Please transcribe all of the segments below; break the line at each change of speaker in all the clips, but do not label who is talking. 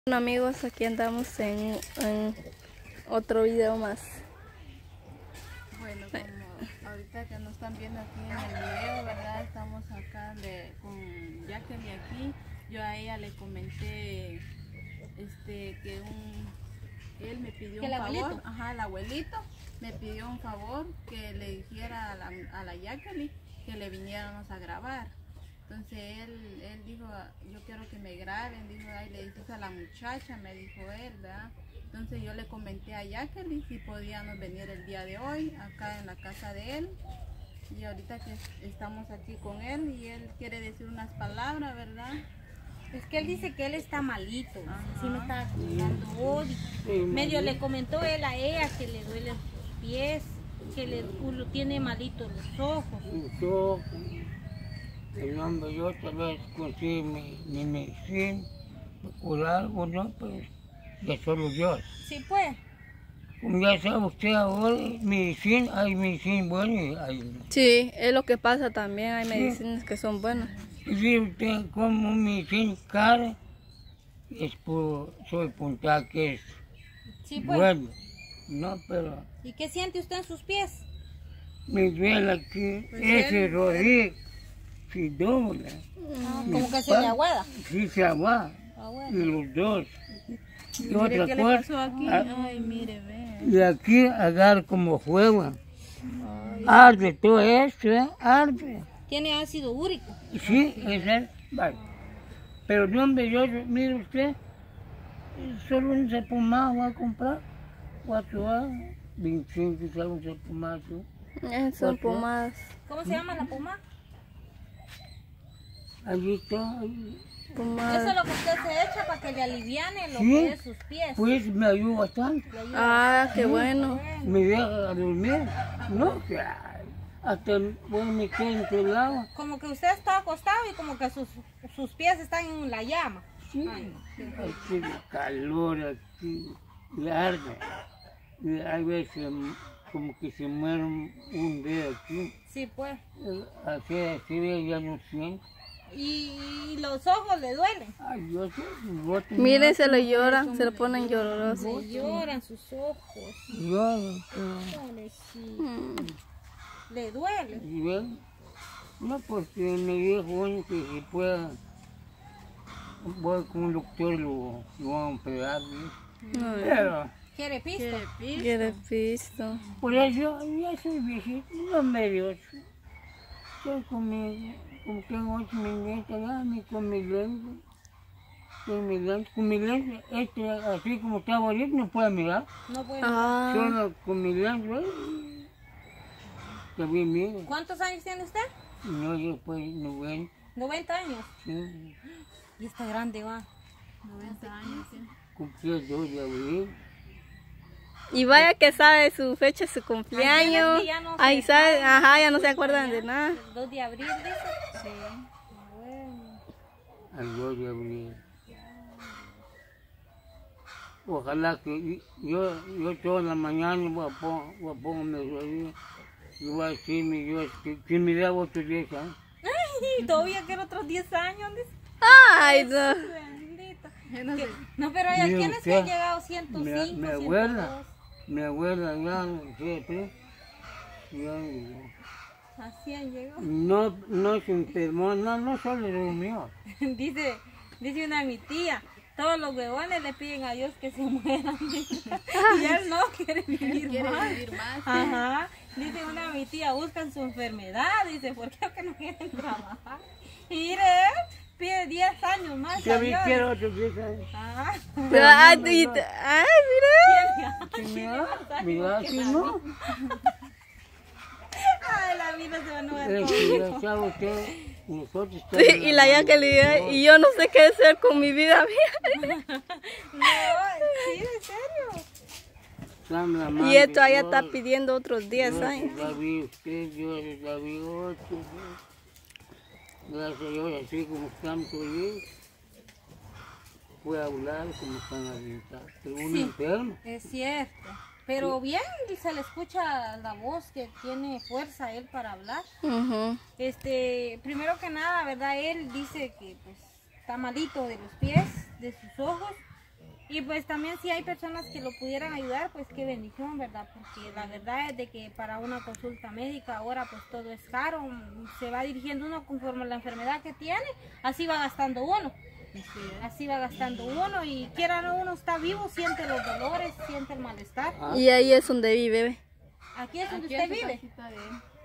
Bueno amigos, aquí andamos en otro video más.
Bueno, como ahorita que nos están viendo aquí en el video, ¿verdad? Estamos acá con Jacqueline aquí. Yo a ella le comenté que él me pidió un favor. Ajá, el abuelito me pidió un favor que le dijera a la Jacqueline que le viniéramos a grabar. Entonces él dijo, yo quiero que me graben, dijo, ay, le dices a la muchacha, me dijo él, ¿verdad? Entonces yo le comenté a Jacqueline si podíamos venir el día de hoy, acá en la casa de él. Y ahorita que estamos aquí con él y él quiere decir unas palabras, ¿verdad?
Es que él dice que él está malito, sí me está dando odio. Medio le comentó él a ella que le duelen sus pies, que le tiene malito los ojos.
El hombre, yo tal vez conseguí mi medicina, curar o no, pues ya solo Dios.
Sí, pues.
Como ya sabe usted ahora, hay medicina buena y hay no.
Sí, es lo que pasa también, hay medicinas que son buenas.
Y si usted come medicina cara, es por soy punta que es
Sí, pues.
bueno, no, pero
¿Y qué siente usted en sus pies?
me duele aquí, ese rodillo, si dobla.
Como que se le aguada.
Sí, se aguada, y los dos. Y otra
¿Qué le
cosa,
pasó aquí? Ay, mire, ve.
y aquí agarra como fuego. Arde todo esto, arde.
Tiene ácido úrico.
Sí, es vale. Pero de donde yo, mire usted, solo un cepumado va a comprar, 4 años, 25 sale un cepumado.
Son pomadas.
¿Cómo se llama la pomada?
Allí está, ahí.
Eso es lo que usted se echa para que le aliviane lo que es sus pies.
Pues me ayuda bastante,
Le ayuda.
Ah, qué bueno.
me deja dormir, no, que hasta bueno, me quedo entre el agua.
Como que usted está acostado y como que sus pies están en la llama.
Sí,
Ay, no.
aquí el calor aquí, y arde. Y hay veces como que se muere un dedo aquí.
Sí, pues.
Así ya no siento.
Y los ojos le duelen.
Ay, yo sé, bote.
Miren, se lo lloran, se lo ponen llorosos.
Le lloran sus ojos. Pobrecito. Le duele.
Y ven, no, porque me dijo uno que si pueda, voy con un doctor y lo van a operar. ¿no? Pero,
¿Quiere pisto?
Quiere pisto.
por eso, ya soy viejito, no me dio. Estoy conmigo. Como tengo 8 minutos, ya me con mi lente. Con mi lente, así como está ahorita, no puedo mirar.
No puede.
Ah,
Solo con mi lente, que bien miro.
¿Cuántos años tiene usted?
No, yo pues 90,
90 años.
sí.
Y está grande, va.
90 años, sí.
Cumplí el 2 de abril.
y vaya que sabe su fecha, su cumpleaños.
Ay, ya no
Ahí
se
sabe,
sabe.
ajá, ya no se acuerdan de nada.
El 2 de abril, dice.
Sí.
Bueno.
Al 2 de abril. Ojalá que yo toda la mañana voy a ponerme rodillas y voy a decir mi Dios que me da otros 10 años.
Ay, todavía quiero otros 10 años, dice.
Ay, no.
Bendito.
No sé.
No, pero hay
Mire
quienes que
usted,
han llegado 105,
mi
102.
abuela ya, siempre, ya,
Así han llegado.
no se enfermó, no solo durmió.
Dice una mi tía, todos los huevones le piden a Dios que se mueran. Y él no quiere vivir
Quiere
más.
vivir más.
Ajá. Dice una mi tía, buscan su enfermedad. Dice, ¿por qué que no quieren trabajar? Y mire, él pide 10 años más.
Yo
a Dios.
quiero otros 10 años.
Ah,
Ay, mira.
Mira, si no,
ay, la vida se va a enojar
ya
conmigo.
sabe usted, nosotros
Sí, y la ya que le diga, y yo no sé qué hacer con mi vida.
No, sí, en serio.
Y esto allá está pidiendo otros 10 años.
La vi usted, yo la vi otro. Gracias a Dios, así como estamos hoy, puede hablar como están ahorita. Pero uno
Sí.
enfermo.
Es cierto. Pero bien, se le escucha la voz que tiene fuerza él para hablar.
Ujú.
Primero que nada, ¿verdad? Él dice que pues está malito de los pies, de sus ojos, Y pues también si hay personas que lo pudieran ayudar, pues qué bendición, ¿verdad? Porque la verdad es de que para una consulta médica ahora pues todo es caro, se va dirigiendo uno conforme a la enfermedad que tiene, así va gastando uno. Así va gastando uno y quiera o no uno está vivo, siente los dolores, siente el malestar.
Y ahí es donde vive, ve.
Aquí es donde
Aquí
usted
en su
vive.
casita de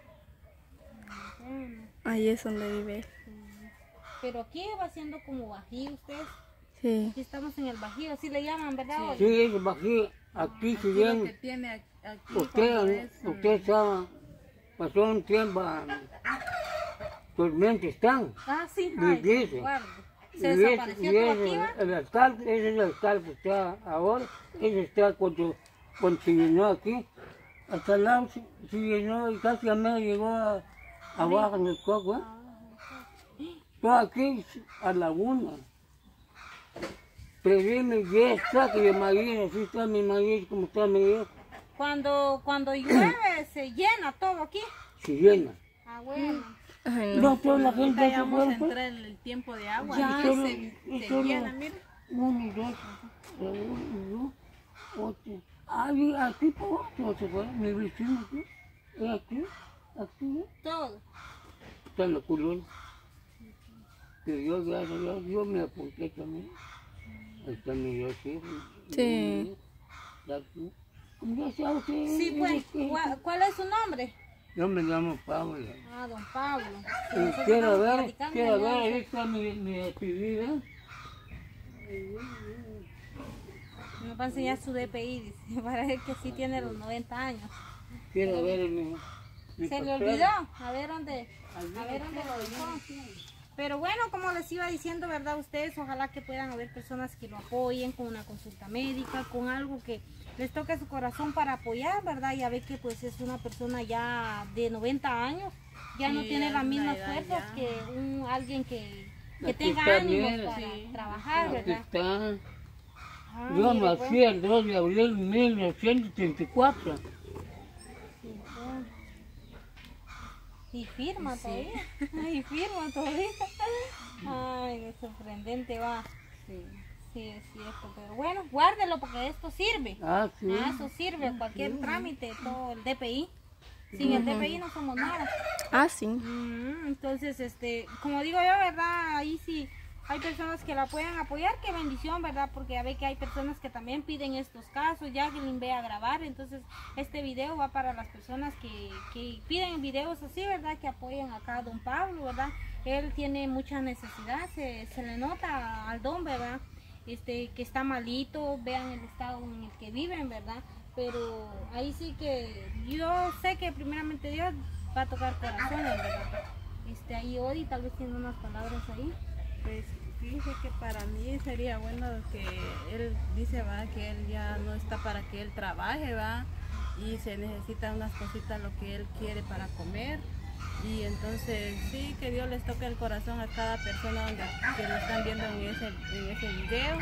él.
Ahí es donde vive.
Pero aquí va siendo como bajío usted.
Sí.
Aquí estamos en el bajío, así le llaman, ¿verdad? Oli?
Sí, es aquí, aquí si
Lo que
bien
tiene aquí cuando
usted,
es,
usted sabe, pasó un tiempo, tormentas están.
Ah, sí,
Y
ay,
dice,
guarde.
y
Se
ese-
desapareció
y
todo
ese,
aquí, ¿va?
el alcalde, ese es el alcalde que está ahora, ese está cuando se llenó aquí, hasta el lado se llenó y casi a medio llegó abajo en el coco, ¿eh? Todo aquí a la una. Previme 10 sacos de maíz, así está mi maíz, como está mi hijo,
Cuando llueve se llena todo aquí.
se llena.
Ah, bueno.
Ay,
No,
no.
toda la gente
ahorita
se
ya vamos a
fue, pues.
entrar en el tiempo de agua
Ya.
y
Solo-
se
solo-
llena, mire.
1, 2, 3, 8. Aquí por otro se fue, mi vecino aquí, es aquí,
Todo.
está en la colonia. Que yo, gracias a Dios, yo me apunté también. Ahí está mi Dios, sí.
Sí.
Aquí. Como ya sabe usted,
Sí, pues. ¿Cuál es su nombre?
yo me llamo Pablo.
Ah, don Pablo. Sí,
Y
nosotros
quiero
estamos
ver,
platicando
quiero
allá.
ver, ahí está mi actividad.
Nos va a enseñar su DPI, dice, para ver que sí tiene los 90 años.
Quiero ver mi
Se le
papel.
olvidó, a ver dónde lo dejó. Pero bueno, como les iba diciendo, ¿verdad? Ustedes, ojalá que puedan haber personas que lo apoyen con una consulta médica, con algo que les toque su corazón para apoyar, ¿verdad? Ya ve que pues es una persona ya de 90 años, ya no
Sí,
tiene
es
las
una
mismas
edad
fuerzas
ya.
que alguien que
Aquí
tenga
está
ánimos
bien,
para
sí.
trabajar,
Aquí
¿verdad?
está.
Ah,
Yo
mire, pues.
nací el 2 de abril de 1934.
Y firma todavía. Y firma todavía. Ay, qué sorprendente va. Sí, es cierto. Pero bueno, guárdelo porque esto sirve.
Ah, sí.
Ah, eso sirve. Cualquier trámite, todo el DPI. Sin el DPI no somos nada.
Ah, sí.
Entonces, como digo yo, ¿verdad? Ahí sí hay personas que la pueden apoyar, qué bendición, ¿verdad? Porque ya ve que hay personas que también piden estos casos, ya que le a grabar, entonces este video va para las personas que piden videos así, ¿verdad? Que apoyen acá a don Pablo, ¿verdad? Él tiene mucha necesidad, se le nota al don, ¿verdad? Que está malito, vean el estado en el que viven, ¿verdad? Pero ahí sí que yo sé que primeramente Dios va a tocar corazones, ¿verdad? Ahí Odi tal vez tiene unas palabras ahí.
Pues fíjese que para mí sería bueno que él dice, va, que él ya no está para que él trabaje, va, y se necesitan unas cositas lo que él quiere para comer. Y entonces sí, que Dios les toque el corazón a cada persona que lo están viendo en ese video.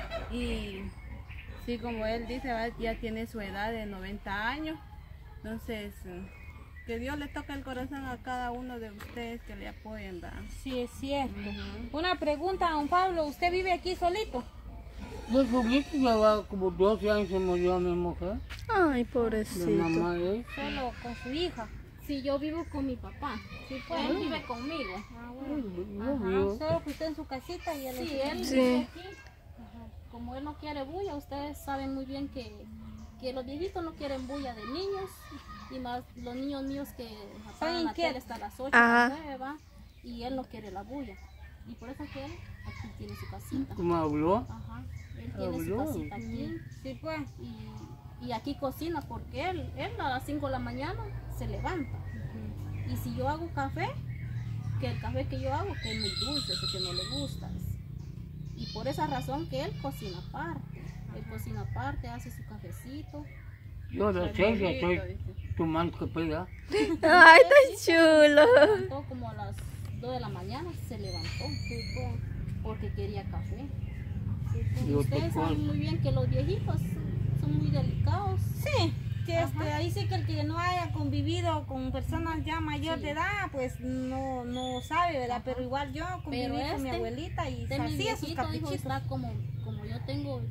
Y sí, como él dice, va, ya tiene su edad de 90 años. Entonces, que Dios le toque el corazón a cada uno de ustedes que le apoyen, ¿verdad?
Sí, es cierto. Una pregunta, don Pablo, ¿usted vive aquí solito?
Yo solito ya va como 12 años se murió mi mujer,
Ay,
mi
pobrecito.
mamá es.
Solo con su hija.
Sí, yo vivo con mi papá.
Sí, pues.
Él vive conmigo.
Ah, bueno.
Yo
Ajá,
vivo.
solo que usted en su casita y él en
Sí,
su-
él
Sí.
vive aquí. Como él no quiere bulla, ustedes saben muy bien que los viejitos no quieren bulla de niños. Y más los niños míos que apagan la tele hasta las 8,
Ajá.
las 9, ¿va? Y él no quiere la bulla. Y por eso que él aquí tiene su casita.
¿Cómo habló?
Ajá. Él tiene su
Habló.
casita aquí.
Sí, pues.
Y aquí cocina porque él a las 5 de la mañana se levanta. Y si yo hago café, que el café que yo hago que es muy dulce, ese que no le gusta. Y por esa razón que él cocina aparte. Él cocina aparte, hace su cafecito.
Yo a las 6 ya estoy tomando café ya.
Ay, tan chulo.
Levantó como a las 2 de la mañana, se levantó. Porque quería café. Y
Yo
ustedes
te
saben muy bien que los viejitos son muy delicados.
Sí, que ahí sí que el que no haya convivido con personas ya mayor de edad, pues no sabe, ¿verdad? Pero igual yo conviví
Pero
con mi abuelita y
de mi
hacía sus
viejito, dijo,
caprichitos.
está como yo tengo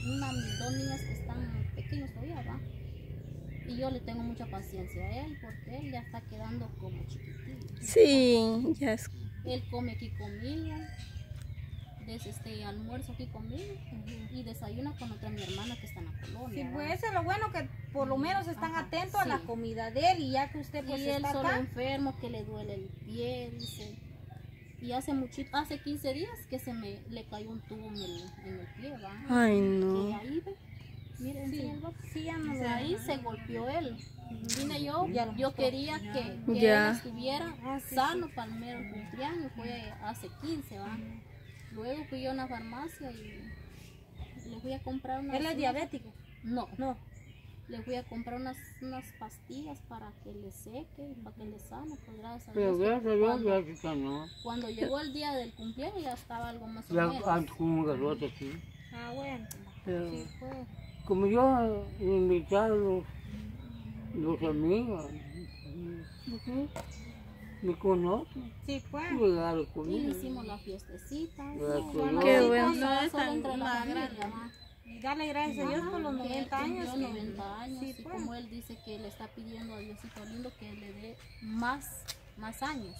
mis dos niñas que están pequeños todavía, ¿va? Y yo le tengo mucha paciencia a él porque él ya está quedando como chiquitito.
Sí, ya es.
Él come aquí conmigo, almuerzo aquí conmigo y desayuna con otra mi hermana que está en la colonia.
Sí,
¿va?
pues eso es lo bueno, que por lo menos están
Ajá,
atentos a la
sí.
comida de él, y ya que usted pues
Y él
está
solo
acá.
enfermo, que le duele el pie, dice. Y hace 15 días que le cayó un tubo en el pie, ¿va?
Ay,
Que
no.
ahí ve, miren,
Sí, sí, ya no
o
lo
sea, ahí se golpeó él. Vine yo,
Ya lo
yo
mostró.
quería que
Ya.
él estuviera sano para el mero cumpleaños, fue hace 15, ¿va? Luego fui yo a una farmacia y le fui a comprar unas...
Él es diabético.
No,
No.
le fui a comprar unas pastillas para que le seque, para que le sane, pues gracias a
Pero
Dios.
gracias a Dios ya se sanó.
Cuando llegó el día del cumpleaños ya estaba algo más o
Ya
menos.
antes con un garrote aquí.
Ah, bueno.
Pero
Sí, pues.
como yo invitaba a los amigos, me conocen,
Sí, pues.
llegaron
Y
conmigo.
hicimos la fiestecita.
Gracias
no,
a
no,
Qué
no,
bueno.
no,
No es
solo
tan
entre la
una
familia,
gran-
¿va?
Y darle gracias a Dios por los 90 años.
Cumplió
que-
90 años
Sí,
y
pues.
como él dice que le está pidiendo a Diosito lindo que le dé más años.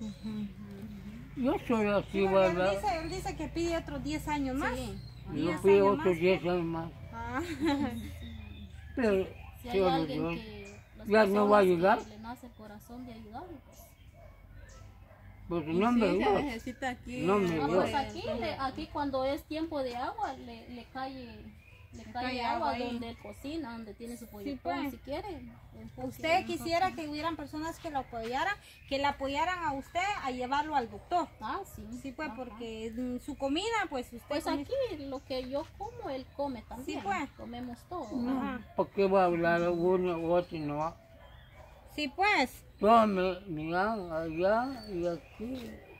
Yo soy así,
Sí, porque
¿verdad?
él dice que pide otros 10 años más.
Sí.
Yo
10
fui
años
otros
más.
10 años más.
Ah.
Pero
Si hay
solo
alguien
Dios.
que las
Ya no va a
personas
ayudar.
que le nace el corazón de ayudarle, pues.
Pues
Y
no me
sí, se
dio.
necesita aquí.
No me
Ah,
dio.
pues aquí cuando es tiempo de agua le cae agua
ahí.
donde él cocina, donde tiene su pollo,
pues.
si quiere.
Usted quisiera que hubieran personas que lo apoyaran, que le apoyaran a usted a llevarlo al doctor.
Ah, sí.
Sí, pues,
Ajá.
porque su comida, pues usted...
Pues
come-
aquí lo que yo como, él come también.
Sí, pues.
Comemos todo.
Ajá.
¿Por qué va a hablar uno u otro? No.
Sí, pues.
Todos me miran allá y aquí.